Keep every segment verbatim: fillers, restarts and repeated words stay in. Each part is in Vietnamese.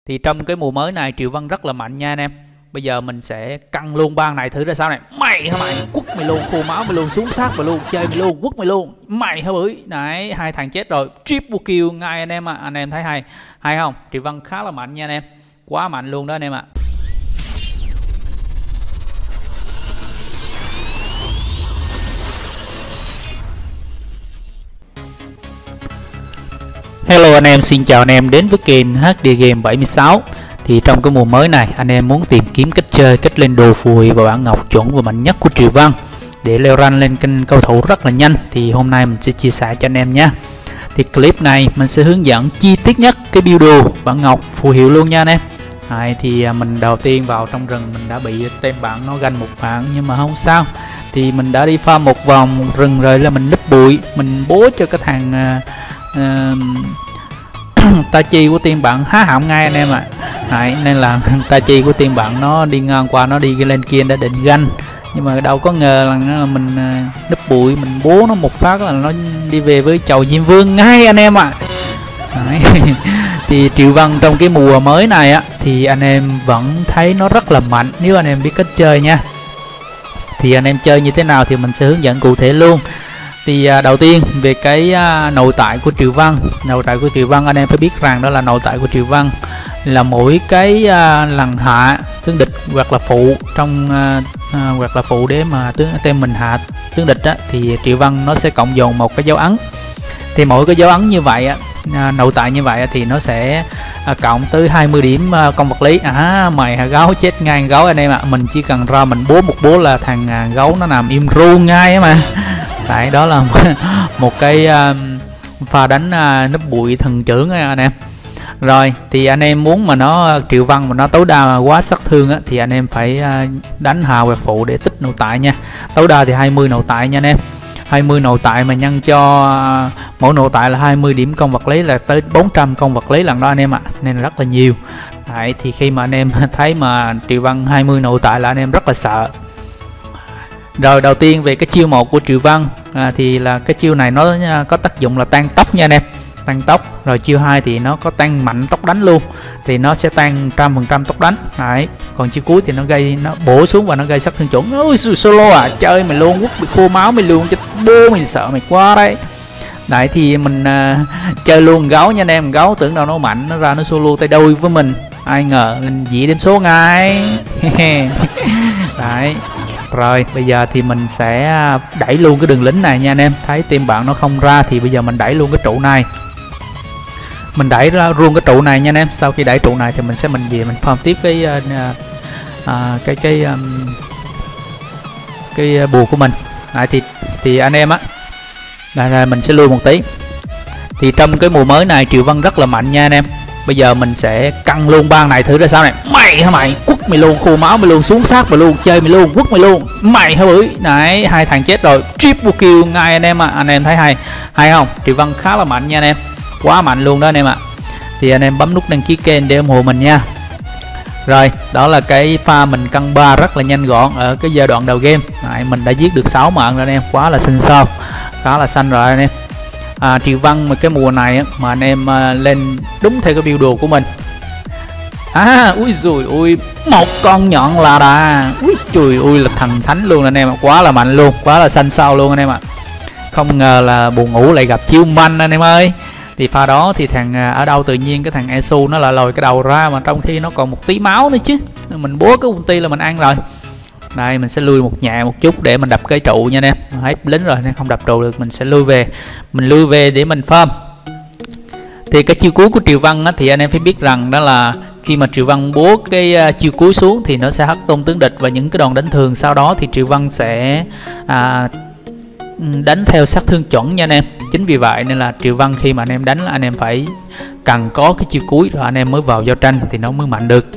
Thì trong cái mùa mới này Triệu Văn rất là mạnh nha anh em. Bây giờ mình sẽ căng luôn bang này thử ra sao này. Mày hả mày, quất mày luôn, khô máu mày luôn, xuống sát mày luôn, chơi mày luôn, quất mày luôn. Mày hả bưởi. Đấy, hai thằng chết rồi. Triple kill ngay anh em ạ. À. Anh em thấy hay hay không? Triệu Văn khá là mạnh nha anh em. Quá mạnh luôn đó anh em ạ. À. Hello anh em, xin chào anh em đến với kênh hát đê Game bảy mươi sáu. Thì trong cái mùa mới này anh em muốn tìm kiếm cách chơi, cách lên đồ phù hiệu và bản ngọc chuẩn và mạnh nhất của Triệu Văn để leo rank lên kênh cầu thủ rất là nhanh thì hôm nay mình sẽ chia sẻ cho anh em nhé. Thì clip này mình sẽ hướng dẫn chi tiết nhất cái build đồ bản ngọc phù hiệu luôn nha anh em. Đấy, thì mình đầu tiên vào trong rừng mình đã bị tem bạn nó ganh một bạn nhưng mà không sao. Thì mình đã đi farm một vòng rừng rồi là mình núp bụi, mình bố cho cái thằng uh, ta chi của team bạn há họng ngay anh em ạ. À. Nên là ta chi của team bạn nó đi ngang qua, nó đi lên kia đã định ganh nhưng mà đâu có ngờ là mình uh, núp bụi, mình bố nó một phát là nó đi về với chầu Diêm Vương ngay anh em ạ. À. Thì Triệu Văn trong cái mùa mới này á thì anh em vẫn thấy nó rất là mạnh nếu anh em biết cách chơi nha. Thì anh em chơi như thế nào thì mình sẽ hướng dẫn cụ thể luôn. Thì à, đầu tiên về cái à, nội tại của Triệu Văn, nội tại của Triệu Văn anh em phải biết rằng đó là nội tại của Triệu Văn là mỗi cái à, lần hạ tướng địch hoặc là phụ trong à, à, hoặc là phụ để mà tướng tem mình hạ tướng địch á, thì Triệu Văn nó sẽ cộng dồn một cái dấu ấn. Thì mỗi cái dấu ấn như vậy á, à, nội tại như vậy á, thì nó sẽ à, cộng tới hai mươi điểm à, công vật lý. À mày hả gấu, chết ngay gấu anh em ạ. À. Mình chỉ cần ra mình bố một bố là thằng à, gấu nó nằm im ru ngay á mà. Tại đó là một cái uh, pha đánh uh, núp bụi thần trưởng nha anh em. Rồi thì anh em muốn mà nó Triệu Văn mà nó tối đa quá sát thương á, thì anh em phải uh, đánh hào hoặc phụ để tích nội tại nha. Tối đa thì hai mươi nội tại nha anh em. hai mươi nội tại mà nhân cho uh, mỗi nội tại là hai mươi điểm công vật lý là tới bốn trăm công vật lý lần đó anh em ạ. À. Nên là rất là nhiều. Đấy, thì khi mà anh em thấy mà Triệu Văn hai mươi nội tại là anh em rất là sợ. Rồi đầu tiên về cái chiêu một của Triệu Văn à, thì là cái chiêu này nó có tác dụng là tăng tốc nha anh em, tăng tốc. Rồi chiêu hai thì nó có tăng mạnh tốc đánh luôn, thì nó sẽ tăng một trăm phần trăm tốc đánh. Đấy. Còn chiêu cuối thì nó gây nó bổ xuống và nó gây sát thương chuẩn. Ôi solo à, chơi mày luôn, quất bị khô máu mày luôn, chết bố mày sợ mày quá đấy. Đấy thì mình uh, chơi luôn gấu nha anh em, gấu tưởng đâu nó mạnh nó ra nó solo tay đôi với mình, ai ngờ mình dĩ đến số ngay. Đấy. Rồi bây giờ thì mình sẽ đẩy luôn cái đường lính này nha anh em. Thấy team bạn nó không ra thì bây giờ mình đẩy luôn cái trụ này, mình đẩy ra luôn cái trụ này nha anh em. Sau khi đẩy trụ này thì mình sẽ mình về mình farm tiếp cái uh, uh, cái cái um, cái bùa của mình. Đấy, thì thì anh em á là, là mình sẽ lui một tí. Thì trong cái mùa mới này Triệu Văn rất là mạnh nha anh em. Bây giờ mình sẽ căng luôn bang này thử ra sao này. Mày hả mày, quất mày luôn, khô máu mày luôn, xuống sát mày luôn, chơi mày luôn, quất mày luôn. Mày hả bưởi. Đấy, hai thằng chết rồi. Triple kill ngay anh em ạ. À. Anh em thấy hay hay không? Triệu Văn khá là mạnh nha anh em. Quá mạnh luôn đó anh em ạ. À. Thì anh em bấm nút đăng ký kênh để ủng hộ mình nha. Rồi, đó là cái pha mình căng ba rất là nhanh gọn ở cái giai đoạn đầu game. Đấy, mình đã giết được sáu mạng rồi anh em, quá là xinh xao. Khá là xanh rồi anh em. À, Triệu Văn mà cái mùa này á, mà anh em à, lên đúng theo cái build đồ của mình. À ui rồi ui, một con nhọn là đà. Ui trời ui là thần thánh luôn anh em ạ, quá là mạnh luôn, quá là xanh xao luôn anh em ạ. Không ngờ là buồn ngủ lại gặp chiêu manh anh em ơi. Thì pha đó thì thằng ở đâu tự nhiên cái thằng Esu nó lại lòi cái đầu ra mà trong khi nó còn một tí máu nữa chứ. Mình bố cái ulti là mình ăn rồi. Đây mình sẽ lui một nhẹ một chút để mình đập cái trụ nha anh em. Hết lính rồi nên không đập trụ được, mình sẽ lui về. Mình lui về để mình farm. Thì cái chiêu cuối của Triệu Văn á, thì anh em phải biết rằng đó là khi mà Triệu Văn bố cái uh, chiêu cuối xuống thì nó sẽ hất tung tướng địch và những cái đòn đánh thường. Sau đó thì Triệu Văn sẽ à, đánh theo sát thương chuẩn nha anh em. Chính vì vậy nên là Triệu Văn khi mà anh em đánh là anh em phải cần có cái chiêu cuối rồi anh em mới vào giao tranh thì nó mới mạnh được.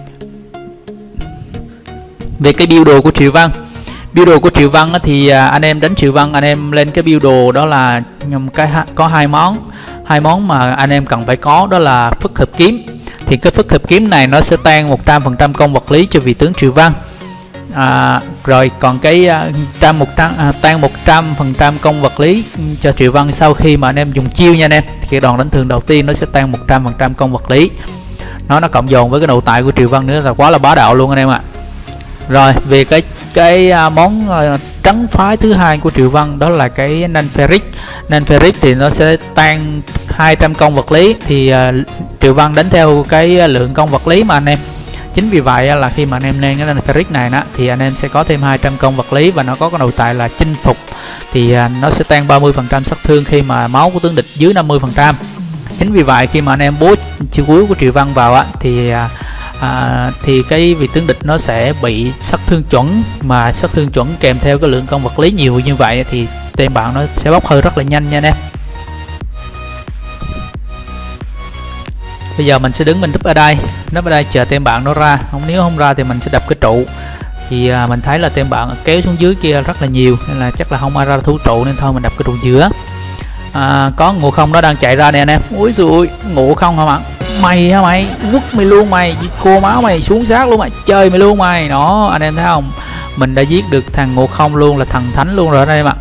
Về cái build đồ của Triệu Văn, build đồ của Triệu Văn thì anh em đánh Triệu Văn anh em lên cái build đồ đó là cái có hai món hai món mà anh em cần phải có, đó là phức hợp kiếm. Thì cái phức hợp kiếm này nó sẽ tăng một trăm phần trăm công vật lý cho vị tướng Triệu Văn. À, rồi còn cái trăm một trăm à, tăng một trăm phần trăm công vật lý cho Triệu Văn sau khi mà anh em dùng chiêu nha anh em. Thì cái đòn đánh thường đầu tiên nó sẽ tăng một trăm phần trăm công vật lý. nó nó cộng dồn với cái nội tại của Triệu Văn nữa là quá là bá đạo luôn anh em ạ. Rồi về cái cái uh, món uh, trấn phái thứ hai của Triệu Văn đó là cái nanh ferric. Nanh ferric thì nó sẽ tan hai trăm công vật lý, thì uh, Triệu Văn đánh theo cái lượng công vật lý mà anh em. Chính vì vậy là khi mà anh em lên cái nanh ferric này đó thì anh em sẽ có thêm hai trăm công vật lý, và nó có cái nội tại là chinh phục, thì uh, nó sẽ tan ba mươi phần trăm sát thương khi mà máu của tướng địch dưới năm mươi phần trăm. Chính vì vậy khi mà anh em bố chiêu cuối của Triệu Văn vào á thì uh, À, thì cái vị tướng địch nó sẽ bị sát thương chuẩn, mà sát thương chuẩn kèm theo cái lượng công vật lý nhiều như vậy thì tên bạn nó sẽ bốc hơi rất là nhanh nha anh em. Bây giờ mình sẽ đứng mình núp ở đây, núp ở đây chờ tên bạn nó ra, không nếu không ra thì mình sẽ đập cái trụ. Thì à, mình thấy là tên bạn kéo xuống dưới kia rất là nhiều nên là chắc là không ai ra thủ trụ, nên thôi mình đập cái trụ giữa. À, có Ngộ Không nó đang chạy ra nè anh em. Úi dồi, Ngộ Không hả bạn? Mày hả mày? Quất mày luôn mày, cô máu mày xuống xác luôn mày, chơi mày luôn mày. Đó anh em thấy không, mình đã giết được thằng Ngộ Không luôn, là thần thánh luôn rồi đây em ạ.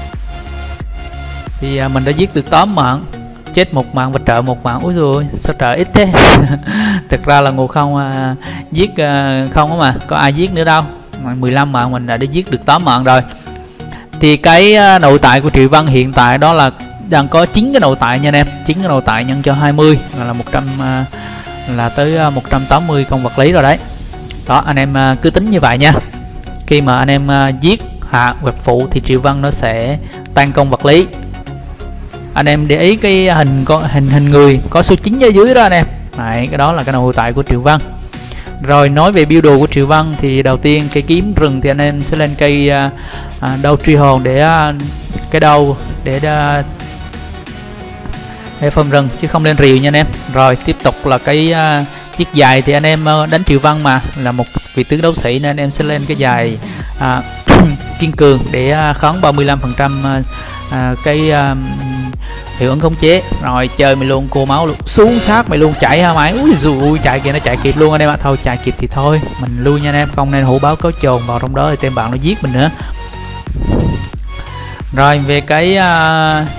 Thì à, mình đã giết được tám mạng, chết một mạng và trợ một mạng. Úi dồi sao trợ ít thế. Thực ra là Ngộ Không à, giết à, không á mà có ai giết nữa đâu, mười lăm mạng mình đã đã giết được tám mạng rồi. Thì cái à, nội tại của Triệu Văn hiện tại đó là đang có chín cái nội tại nha anh em, chín cái nội tại nhân cho hai mươi là, là một trăm uh, là tới uh, một trăm tám mươi công vật lý rồi đấy. Đó anh em uh, cứ tính như vậy nha. Khi mà anh em uh, giết hạ vật phụ thì Triệu Văn nó sẽ tăng công vật lý. Anh em để ý cái hình con hình hình người có số chín ở dưới đó anh em. Đấy, cái đó là cái nội tại của Triệu Văn. Rồi nói về build đồ của Triệu Văn thì đầu tiên cây kiếm rừng thì anh em sẽ lên cây uh, uh, đầu truy hồn để uh, cái đầu để uh, để phong rừng chứ không lên rìu nha anh em. Rồi tiếp tục là cái uh, chiếc dài thì anh em uh, đánh Triệu Văn mà là một vị tướng đấu sĩ nên anh em sẽ lên cái dài uh, kiên cường để uh, kháng ba mươi lăm phần trăm uh, uh, cái uh, hiệu ứng khống chế. Rồi chơi mày luôn, cô máu luôn, xuống sát mày luôn, chạy hả mày? Úi dùi chạy kìa, nó chạy kịp luôn anh em ạ. Thôi chạy kịp thì thôi mình lui nha anh em, không nên hổ báo cáo trồn vào trong đó thì tên bạn nó giết mình nữa. Rồi về cái uh,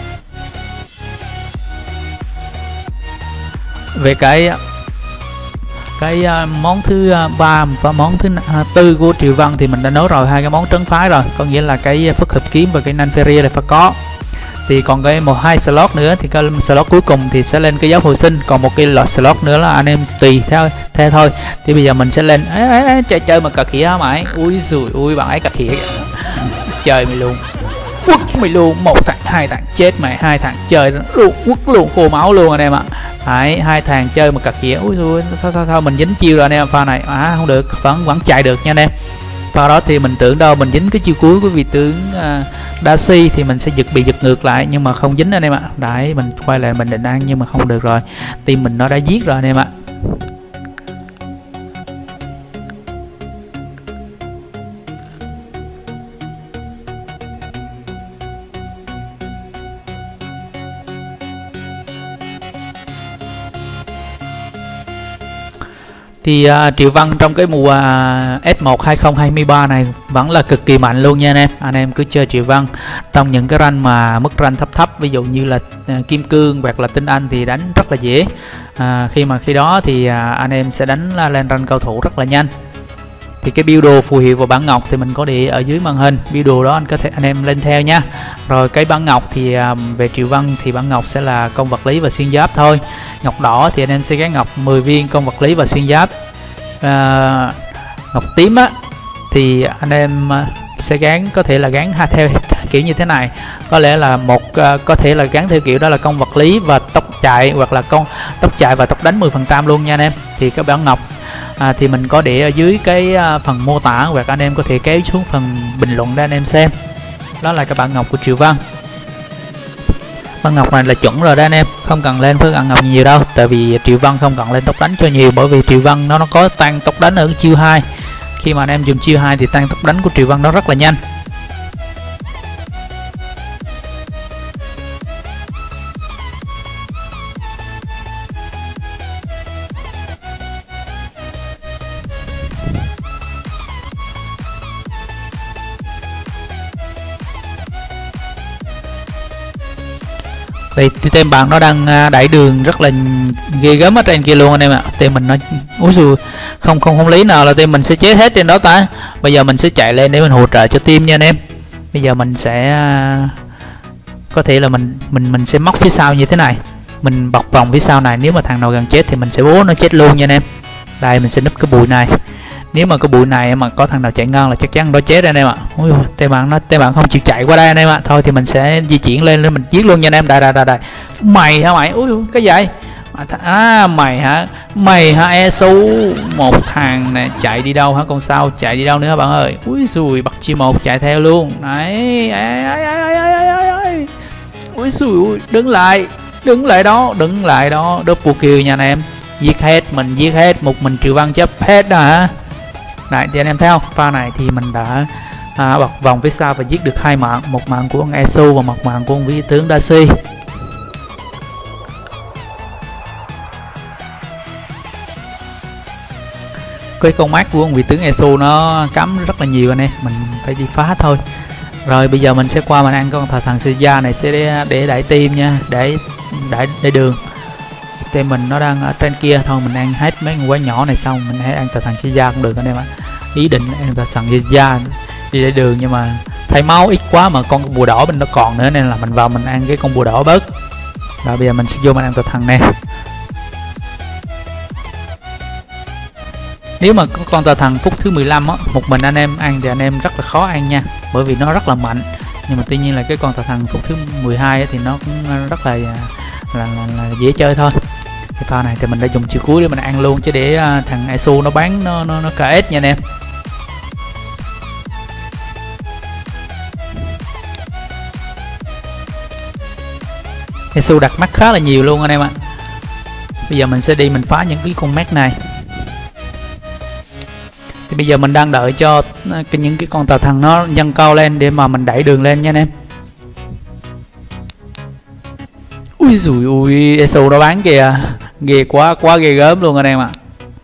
về cái cái uh, món thứ ba uh, và món thứ uh, tư của Triệu Văn thì mình đã nói rồi, hai cái món trấn phái rồi, có nghĩa là cái phất hợp kiếm và cái nanh ferric là phải có. Thì còn cái một hai slot nữa thì cái slot cuối cùng thì sẽ lên cái giáp hồi sinh, còn một cái loại slot nữa là anh em tùy theo theo thôi. Thì bây giờ mình sẽ lên ấy, ấy, ấy, chơi chơi mà cà khỉa hả mày? Ui dùi ui bạn ấy cà khỉa chơi mày luôn, quất mày luôn, một thằng hai thằng chết mày, hai thằng chơi luôn quất luôn, khô máu luôn anh em ạ. Đấy, hai thằng chơi mà cà khỉa, ui dùi thôi, thôi thôi mình dính chiêu rồi anh em. Pha này à không được, vẫn vẫn chạy được nha anh em. Pha đó thì mình tưởng đâu mình dính cái chiêu cuối của vị tướng uh, Darcy thì mình sẽ giật bị giật ngược lại, nhưng mà không dính anh em ạ. Đấy, mình quay lại mình định ăn nhưng mà không được rồi, team mình nó đã giết rồi anh em ạ. Thì uh, Triệu Văn trong cái mùa uh, S một hai không hai ba này vẫn là cực kỳ mạnh luôn nha anh em. Anh em cứ chơi Triệu Văn trong những cái rank mà mức rank thấp thấp, ví dụ như là uh, Kim Cương hoặc là Tinh Anh thì đánh rất là dễ. Uh, khi mà khi đó thì uh, anh em sẽ đánh lên rank cao thủ rất là nhanh. Thì cái build đồ phù hiệu và bản ngọc thì mình có để ở dưới màn hình, build đồ đó anh có thể anh em lên theo nha. Rồi cái bản ngọc thì um, về Triệu Văn thì bản ngọc sẽ là công vật lý và xuyên giáp thôi. Ngọc đỏ thì anh em sẽ gắn ngọc mười viên công vật lý và xuyên giáp. Uh, ngọc tím á thì anh em sẽ gắn có thể là gắn hai theo kiểu như thế này, có lẽ là một uh, có thể là gắn theo kiểu đó là công vật lý và tốc chạy, hoặc là công tốc chạy và tốc đánh mười phần trăm luôn nha anh em. Thì các bản ngọc À, thì mình có để ở dưới cái uh, phần mô tả, hoặc anh em có thể kéo xuống phần bình luận để anh em xem. Đó là cái bản ngọc của Triệu Văn. Bản ngọc này là chuẩn rồi đó anh em, không cần lên với bản ngọc nhiều đâu, tại vì Triệu Văn không cần lên tốc đánh cho nhiều, bởi vì Triệu Văn nó nó có tăng tốc đánh ở cái chiêu hai. Khi mà anh em dùng chiêu hai thì tăng tốc đánh của Triệu Văn nó rất là nhanh. Thì, thì team bạn nó đang đẩy đường rất là ghê gớm ở trên kia luôn anh em ạ. Team mình nó úi xùi, không không không lý nào là team mình sẽ chết hết trên đó ta. Bây giờ mình sẽ chạy lên để mình hỗ trợ cho team nha anh em. Bây giờ mình sẽ có thể là mình mình mình sẽ móc phía sau như thế này, mình bọc vòng phía sau này. Nếu mà thằng nào gần chết thì mình sẽ bố nó chết luôn nha anh em. Đây mình sẽ núp cái bụi này. Nếu mà cái bụi này mà có thằng nào chạy ngon là chắc chắn nó chết anh em ạ. Ui, tay bạn nó tay bạn không chịu chạy qua đây anh em ạ. Thôi thì mình sẽ di chuyển lên để mình giết luôn nha anh em. Đây đây đây đây. Mày hả mày? Ui cái gì? À mày hả? Mày hả Esu? Một thằng này chạy đi đâu hả? Con sao chạy đi đâu nữa bạn ơi? Ui xùi, bắt chi một chạy theo luôn. Đấy. Ui xùi, đứng lại. Đứng lại đó, đứng lại đó. Double kill nha anh em. Giết hết, mình giết hết, một mình Triệu Văn chấp hết đó hả? Đấy thì anh em thấy không? Pha này thì mình đã à, bọc vòng phía sau và giết được hai mạng, một mạng của ông Esu và một mạng của ông vị tướng Daci. Cái con mắt của ông vị tướng Esu nó cắm rất là nhiều anh em, mình phải đi phá thôi. Rồi bây giờ mình sẽ qua mình ăn con thà thằng Seiya này sẽ để, để đẩy tim nha, để đẩy để đường. Team mình nó đang ở trên kia, thôi mình ăn hết mấy con quái nhỏ này xong mình hãy ăn tà thằng Seiya cũng được anh em ạ. Ý định ăn tà thằng Seiya đi để đường nhưng mà thấy máu ít quá mà con bùa đỏ bên nó còn nữa nên là mình vào mình ăn cái con bùa đỏ bớt. Rồi bây giờ mình sẽ vô mình ăn tà thằng này. Nếu mà có con tà thần phút thứ mười lăm á, một mình anh em ăn thì anh em rất là khó ăn nha, bởi vì nó rất là mạnh. Nhưng mà tuy nhiên là cái con tà thần phút thứ mười hai á, thì nó cũng rất là là, là, là dễ chơi thôi. Cái pha này thì mình đã dùng chiều cuối để mình ăn luôn chứ để uh, thằng Esu nó bán nó nó nó ca ét nha anh em. Esu đặt mắt khá là nhiều luôn anh em ạ. Bây giờ mình sẽ đi mình phá những cái con mắt này. Thì bây giờ mình đang đợi cho cái những cái con tà thần nó dâng cao lên để mà mình đẩy đường lên nha anh em. Ui dùi ui, Esu nó bán kìa, ghê quá, quá ghê gớm luôn anh em ạ.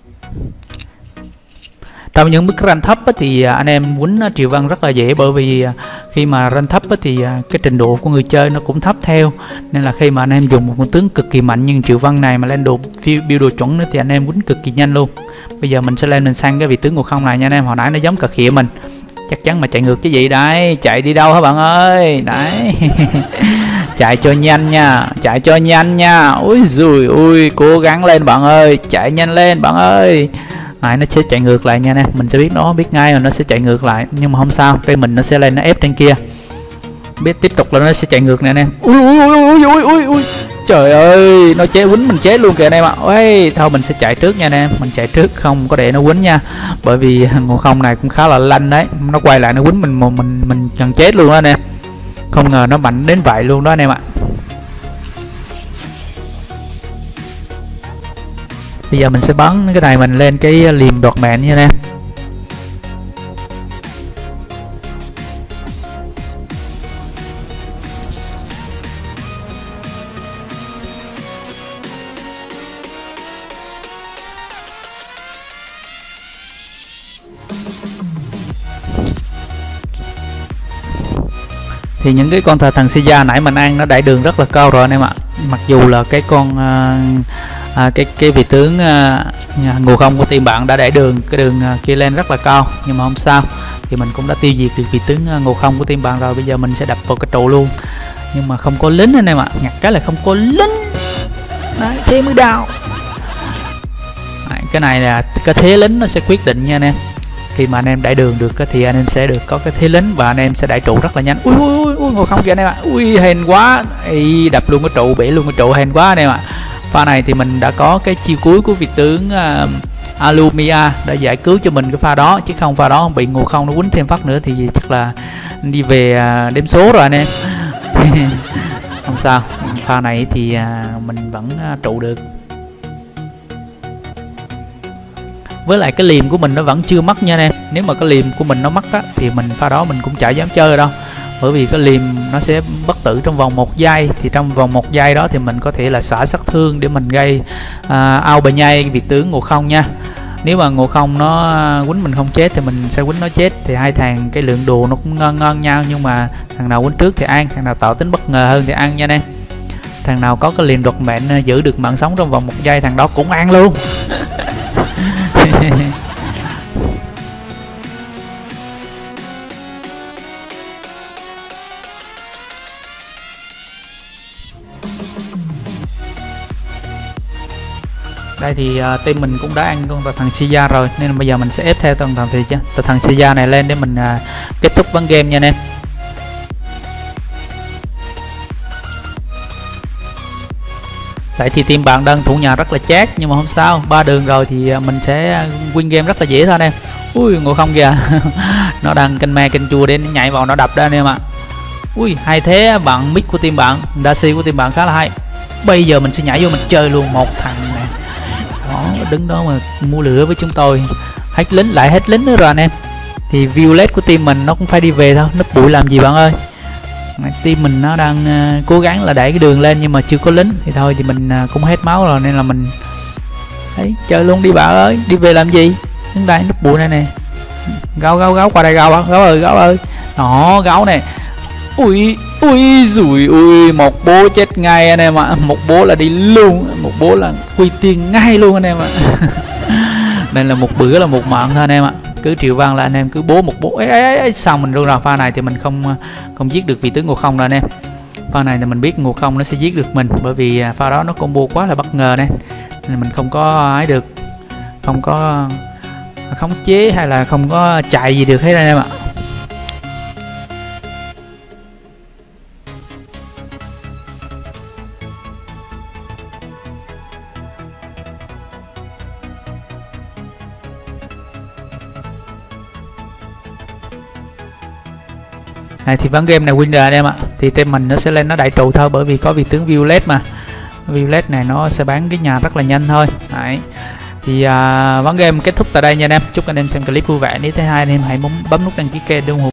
Trong những mức rank thấp thì anh em quýnh Triệu Văn rất là dễ, bởi vì khi mà rank thấp thì cái trình độ của người chơi nó cũng thấp theo, nên là khi mà anh em dùng một con tướng cực kỳ mạnh nhưng Triệu Văn này mà lên đồ build đồ chuẩn nữa thì anh em quýnh cực kỳ nhanh luôn. Bây giờ mình sẽ lên mình sang cái vị tướng ngộ không này nha anh em. Hồi nãy nó giống cà khịa mình, chắc chắn mà chạy ngược cái gì đấy, chạy đi đâu hả bạn ơi? Đấy. Chạy cho nhanh nha, chạy cho nhanh nha. Ui dùi ui, cố gắng lên bạn ơi, chạy nhanh lên bạn ơi. Này nó sẽ chạy ngược lại nha nè, mình sẽ biết nó biết ngay là nó sẽ chạy ngược lại, nhưng mà không sao, cây mình nó sẽ lên nó ép trên kia. Biết tiếp tục là nó sẽ chạy ngược nè anh em. Ui ui ui ui ui ui. Trời ơi, nó chế quýnh mình chết luôn kìa anh em ạ. Ôi, thôi mình sẽ chạy trước nha anh em, mình chạy trước không có để nó quýnh nha. Bởi vì ngộ không này cũng khá là lanh đấy, nó quay lại nó quýnh mình mà mình mình gần chết luôn đó anh em. Không ngờ nó mạnh đến vậy luôn đó anh em ạ. Bây giờ mình sẽ bắn cái này mình lên cái liềm đoạt mệnh nha anh em. Thì những cái con thờ thần Seiya nãy mình ăn nó đẩy đường rất là cao rồi anh em ạ. Mặc dù là cái con uh, À, cái cái vị tướng à, ngộ không của team bạn đã đẩy đường cái đường à, kia lên rất là cao, nhưng mà không sao, thì mình cũng đã tiêu diệt được vị tướng à, ngộ không của team bạn rồi. Bây giờ mình sẽ đập vào cái trụ luôn, nhưng mà không có lính anh em ạ, ngặt cái là không có lính. Đấy, thế mới đau. Đấy, cái này là cái thế lính nó sẽ quyết định nha anh em. Khi mà anh em đẩy đường được thì anh em sẽ được có cái thế lính và anh em sẽ đẩy trụ rất là nhanh. Ui ui ui, ngộ không kìa anh em ạ. Ui hèn quá. Ê, đập luôn cái trụ, bể luôn cái trụ, hèn quá anh em ạ. Pha này thì mình đã có cái chiêu cuối của vị tướng uh, Alumia đã giải cứu cho mình cái pha đó, chứ không pha đó bị ngộ không nó quýnh thêm phát nữa thì chắc là đi về uh, đếm số rồi anh em. Không sao, pha này thì uh, mình vẫn uh, trụ được. Với lại cái liềm của mình nó vẫn chưa mất nha anh em. Nếu mà cái liềm của mình nó mất á, thì mình pha đó mình cũng chả dám chơi đâu, bởi vì cái liềm nó sẽ bất tử trong vòng một giây. Thì trong vòng một giây đó thì mình có thể là xả sát thương để mình gây uh, ao bờ nhai vị tướng ngộ không nha. Nếu mà ngộ không nó quýnh mình không chết thì mình sẽ quýnh nó chết, thì hai thằng cái lượng đồ nó cũng ngon ngon nhau, nhưng mà thằng nào quýnh trước thì ăn, thằng nào tạo tính bất ngờ hơn thì ăn nha anh em. Thằng nào có cái liền đoạt mệnh giữ được mạng sống trong vòng một giây, thằng đó cũng ăn luôn. Đây thì uh, team mình cũng đã ăn con thằng Siza rồi, nên là bây giờ mình sẽ ép theo thằng thằng thì chứ thằng Siza này lên để mình uh, kết thúc ván game nha anh em. Tại thì team bạn đang thủ nhà rất là chát, nhưng mà không sao, ba đường rồi thì mình sẽ win game rất là dễ thôi anh em. Ui ngộ không kìa. Nó đang canh me canh chua đến nhảy vào nó đập đó anh em ạ. Ui hay thế bạn, mic của team bạn, Daisy của team bạn khá là hay. Bây giờ mình sẽ nhảy vô mình chơi luôn một thằng này. Đó, đứng đó mà mua lửa với chúng tôi. Hết lính, lại hết lính nữa rồi anh em. Thì Violet của team mình nó cũng phải đi về thôi, núp bụi làm gì bạn ơi. Team mình nó đang uh, cố gắng là đẩy cái đường lên nhưng mà chưa có lính, thì thôi thì mình uh, cũng hết máu rồi, nên là mình đấy chơi luôn đi bạn ơi, đi về làm gì, đứng đây núp bụi này nè. Gấu gấu gấu qua đây, gấu gấu ơi, gấu ơi, đó gấu này. Ui ui rủi ui, một bố chết ngay anh em ạ. À. Một bố là đi luôn, một bố là quy tiền ngay luôn anh em ạ. À. Nên là một bữa là một mạng thôi anh em ạ. À. Cứ Triệu Văn là anh em cứ bố một bố ấy, ấy, ấy. Xong mình luôn rồi. Pha này thì mình không không giết được vị tướng Ngộ Không đâu anh em. Pha này thì mình biết Ngộ Không nó sẽ giết được mình, bởi vì pha đó nó combo quá là bất ngờ này, nên mình không có ấy được, không có khống chế hay là không có chạy gì được hết anh em ạ. Này thì ván game này win rồi anh em ạ. Thì team mình nó sẽ lên nó đại trụ thôi, bởi vì có vị tướng Violet mà. Violet này nó sẽ bán cái nhà rất là nhanh thôi. Đấy. Thì à, ván game kết thúc tại đây nha anh em. Chúc anh em xem clip vui vẻ. Nếu thấy hay anh em hãy bấm nút đăng ký kênh để ủng hộ